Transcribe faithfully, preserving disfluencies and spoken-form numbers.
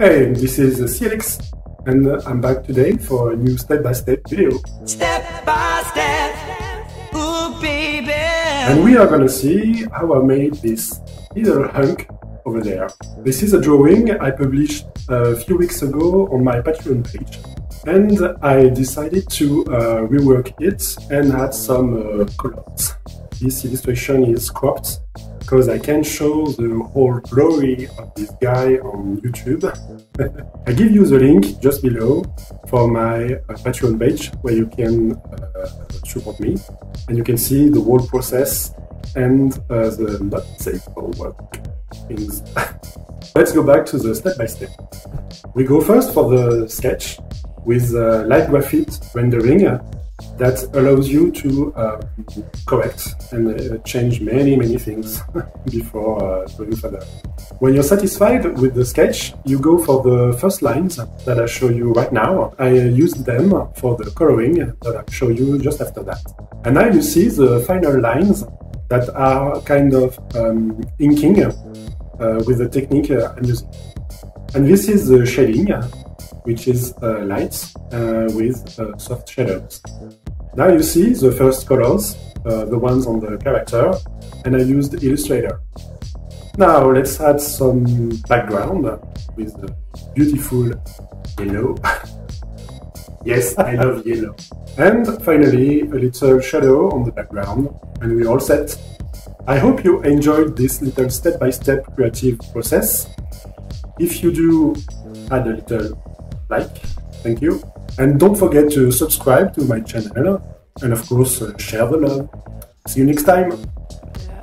Hey, this is C L X, and I'm back today for a new step-by-step video. Step by step, ooh baby. And we are gonna see how I made this little hunk over there. This is a drawing I published a few weeks ago on my Patreon page. And I decided to uh, rework it and add some uh, colors. This illustration is cropped because I can't show the whole glory of this guy on YouTube. I give you the link just below for my uh, Patreon page where you can uh, support me and you can see the whole process and uh, the not safe for work things. Let's go back to the step-by-step. We go first for the sketch with uh, light graphite rendering that allows you to uh, correct and uh, change many, many things before uh, going further. When you're satisfied with the sketch, you go for the first lines that I show you right now. I used them for the coloring that I'll show you just after that. And now you see the final lines that are kind of um, inking uh, with the technique uh, I'm using. And this is the shading, which is uh, light uh, with uh, soft shadows. Now you see the first colors, uh, the ones on the character, and I used Illustrator. Now let's add some background with the beautiful yellow. Yes, I love yellow. And finally, a little shadow on the background, and we're all set. I hope you enjoyed this little step-by-step creative process. If you do, add a little like, thank you. And don't forget to subscribe to my channel, and of course, uh, share the love. See you next time!